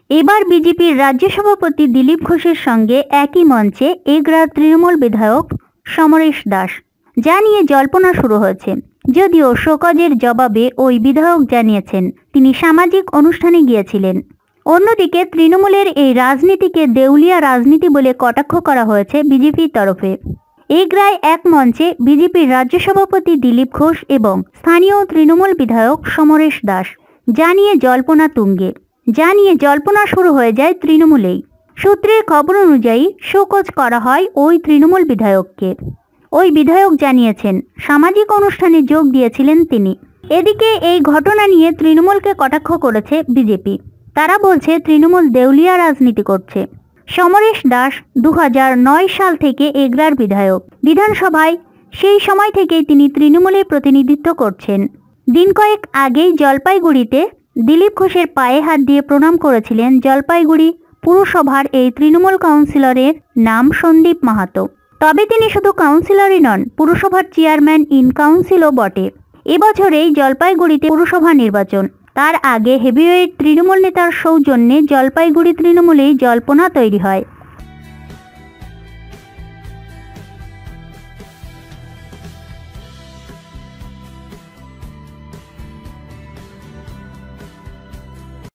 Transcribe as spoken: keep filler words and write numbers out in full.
এবার বিজেপির রাজ্য সভাপতি দিলীপ ঘোষের সঙ্গে একই মঞ্চে এগরার তৃণমূল বিধায়ক সমরেশ দাস, যা নিয়ে জল্পনা শুরু হয়েছে। যদিও শোকজের জবাবে ওই বিধায়ক জানিয়েছেন তিনি সামাজিক অনুষ্ঠানে গিয়েছিলেন। অন্যদিকে তৃণমূলের এই রাজনীতিকে দেউলিয়া রাজনীতি বলে কটাক্ষ করা হয়েছে বিজেপির তরফে। এগরায় এক মঞ্চে বিজেপির রাজ্য সভাপতি দিলীপ ঘোষ এবং স্থানীয় তৃণমূল বিধায়ক সমরেশ দাস, যা নিয়ে জল্পনা তুঙ্গে, যা নিয়ে জল্পনা শুরু হয়ে যায় তৃণমূলেই। সূত্রের খবর অনুযায়ী শোকজ করা হয় ওই তৃণমূল বিধায়ককে। ওই বিধায়ক জানিয়েছেন সামাজিক অনুষ্ঠানে যোগ দিয়েছিলেন তিনি। এদিকে এই ঘটনা নিয়ে তৃণমূলকে কটাক্ষ করেছে বিজেপি। তারা বলছে তৃণমূল দেউলিয়া রাজনীতি করছে। সমরেশ দাস দু হাজার নয় সাল থেকে এগরার বিধায়ক। বিধানসভায় সেই সময় থেকেই তিনি তৃণমূলের প্রতিনিধিত্ব করছেন। দিন কয়েক আগেই জলপাইগুড়িতে দিলীপ ঘোষের পায়ে হাত দিয়ে প্রণাম করেছিলেন জলপাইগুড়ি পুরসভার এই তৃণমূল কাউন্সিলরের নাম সন্দীপ মাহাতো। তবে তিনি শুধু কাউন্সিলরই নন, পুরসভার চেয়ারম্যান ইন কাউন্সিলও বটে। এবছরেই জলপাইগুড়িতে পুরসভা নির্বাচন। তার আগে হেভিওয়েট তৃণমূল নেতার সৌজন্যে জলপাইগুড়ি তৃণমূলেই জল্পনা তৈরি হয়।